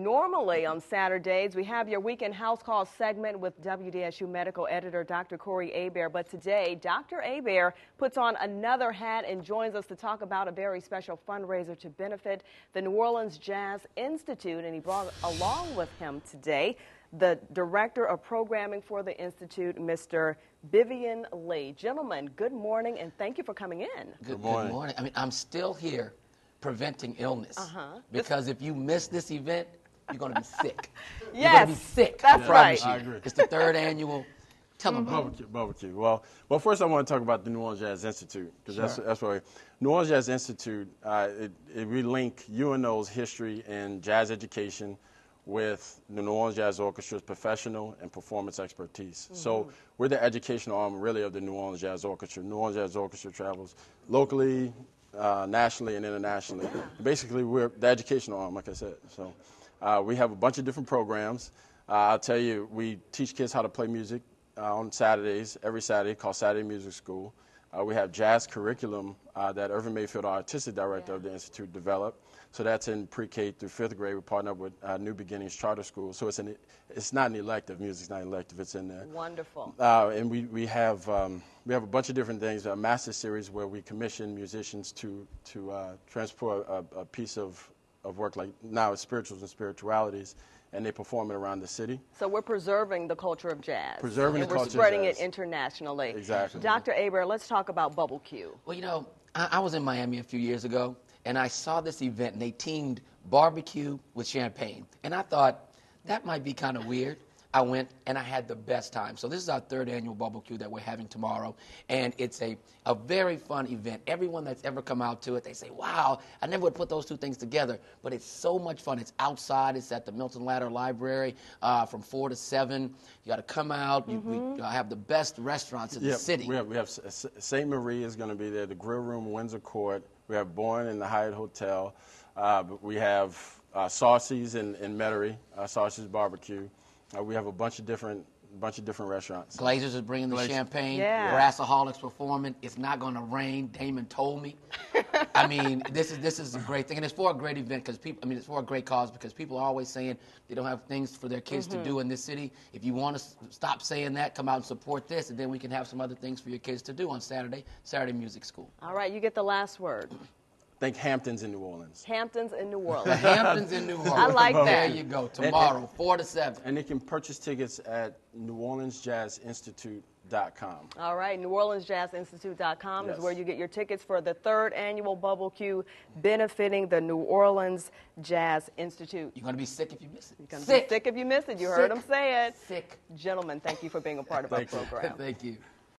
Normally on Saturdays, we have your weekend house call segment with WDSU medical editor Dr. Corey Hebert. But today, Dr. Hebert puts on another hat and joins us to talk about a very special fundraiser to benefit the New Orleans Jazz Institute. And he brought along with him today the director of programming for the Institute, Mr. Vivian Lee. Gentlemen, good morning and thank you for coming in. Good morning. I mean, I'm still here preventing illness. Because if you miss this event, you're going to be sick. Yes, you're going to be sick. That's right. I agree. It's the third annual. Tell them about BubbleQ. Well, first I want to talk about the New Orleans Jazz Institute, because that's why New Orleans Jazz Institute, we link UNO's history in jazz education with the New Orleans Jazz Orchestra's professional and performance expertise. So we're the educational arm, really, of the New Orleans Jazz Orchestra. New Orleans Jazz Orchestra travels locally, nationally, and internationally. Basically, we're the educational arm, like I said. So we have a bunch of different programs. I'll tell you, we teach kids how to play music on Saturdays, every Saturday, called Saturday Music School. We have jazz curriculum that Irvin Mayfield, our artistic director of the Institute, developed. So that's in pre-K through 5th grade. We partner up with New Beginnings Charter School. So it's not an elective. Music's not elective. It's in there. Wonderful. And we have a bunch of different things. A master series where we commission musicians to transport a piece of work, like now it's spirituals and spiritualities, and they perform it around the city. So we're preserving the culture of jazz. Preserving the culture of jazz. And we're spreading it internationally. Exactly. Dr. Hebert, let's talk about BubbleQ. Well, you know, I was in Miami a few years ago, and I saw this event, and they teamed barbecue with champagne. And I thought, that might be kind of weird. I went, and I had the best time. So this is our 3rd annual BubbleQ that we're having tomorrow, and it's a very fun event. Everyone that's ever come out to it, they say, wow, I never would put those two things together, but it's so much fun. It's outside. It's at the Milton Ladder Library from 4 to 7. You got to come out. We have the best restaurants in the city. We have St. Marie is going to be there, the Grill Room, Windsor Court. We have Bourne in the Hyatt Hotel. We have Saucy's in Metairie, Saucy's Barbecue. We have a bunch of different restaurants. Glazers is bringing the champagne. Yeah. Brassaholics performing. It's not going to rain. Damon told me. I mean, this is a great thing, and it's for a great event because people. I mean, it's for a great cause because people are always saying they don't have things for their kids to do in this city. If you want to stop saying that, come out and support this, and then we can have some other things for your kids to do on Saturday Music School. All right, you get the last word. Think Hamptons in New Orleans. Hamptons in New Orleans. The Hamptons in New Orleans. I like that. There you go. Tomorrow, 4 to 7. And they can purchase tickets at NewOrleansJazzInstitute.com. All right, NewOrleansJazzInstitute.com is where you get your tickets for the 3rd annual BubbleQ benefiting the New Orleans Jazz Institute. You're going to be sick if you miss it. You're going to be sick if you miss it. You heard him say it. Sick. Gentlemen, thank you for being a part of our program. Thank you.